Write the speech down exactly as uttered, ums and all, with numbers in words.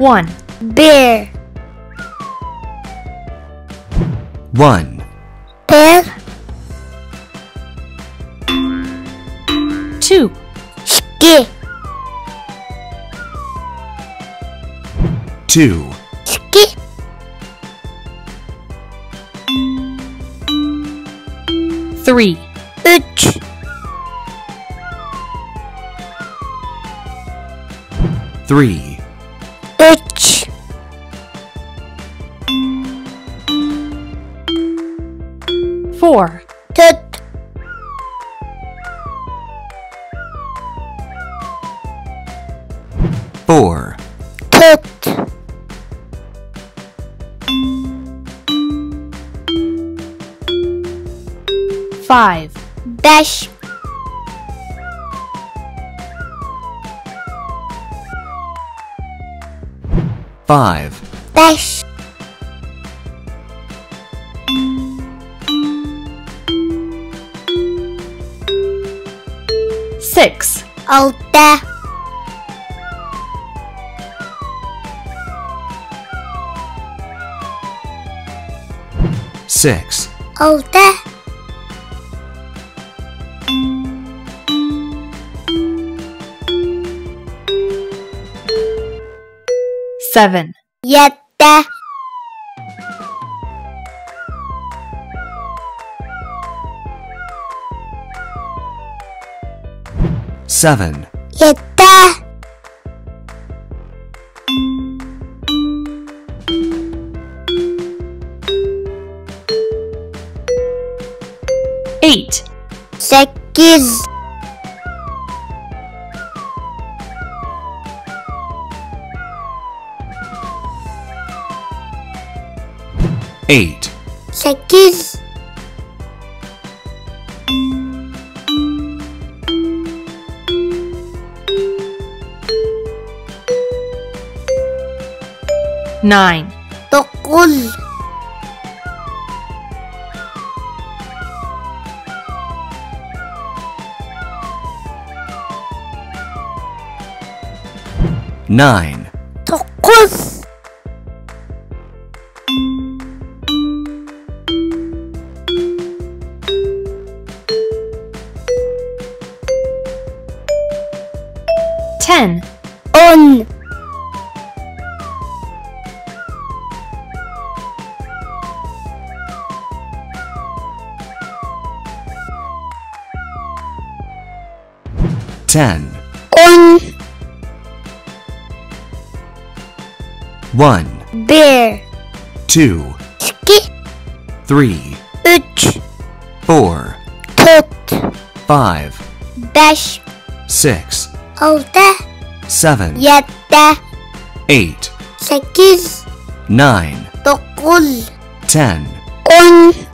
One. bear, One. bear, Two. ski, Two. ski, Three. üç, Three. üç, Four. dört, Four. dört, Five. beş, Five. beş, Six. altı, Six. altı, Seven. yedi, Seven. yedi, Eight. sekiz, Eight. sekiz, Nine. dokuz, Nine. dokuz, Ten. on, Ten. on, One. bear, Two. ski, Three. üç, Four. dört, Five. beş, Six. altı, Seven. yedi, Eight. sekiz, Nine. dokuz, Ten. on,